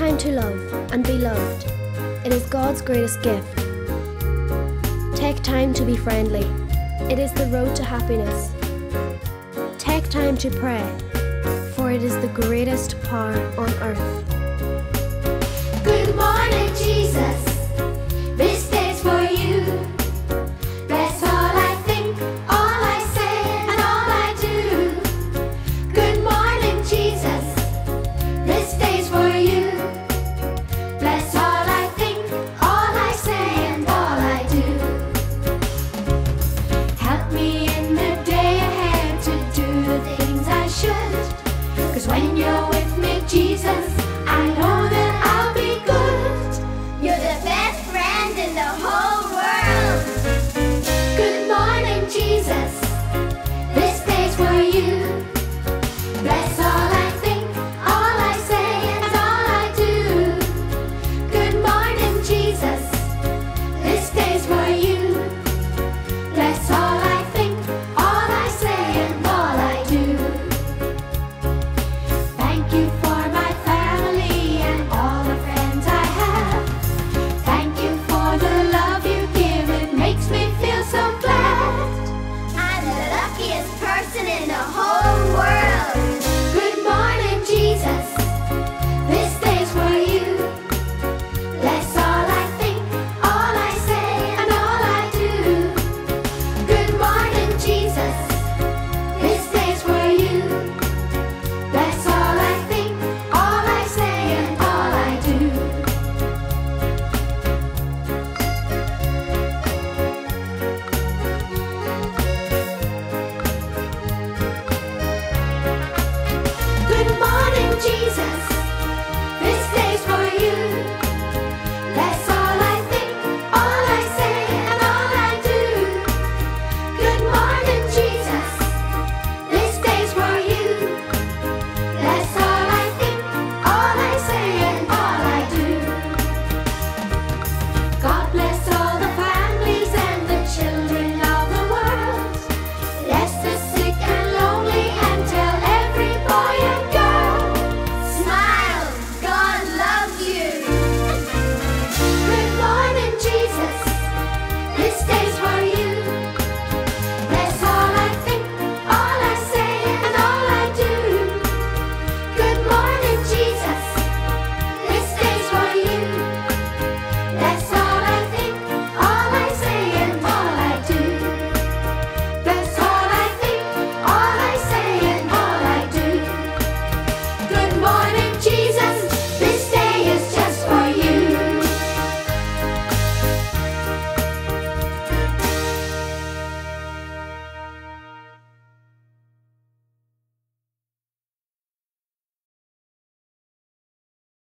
time to love and be loved. It is God's greatest gift. Take time to be friendly. It is the road to happiness. Take time to pray, for it is the greatest power on earth. Good morning, Jesus. This day's for you. Bless all I think, all I say, and all I do. Good morning, Jesus. This day's for you. Bless all I think, all I say, and all I do. Help me in the day ahead to do the things I should. 'Cause when you're